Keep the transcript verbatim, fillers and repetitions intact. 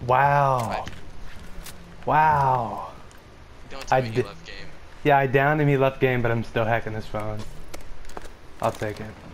Wow. Wow. Don't tell I me he did. left game. Yeah, I downed him. He left game, but I'm still hacking his phone. I'll take it.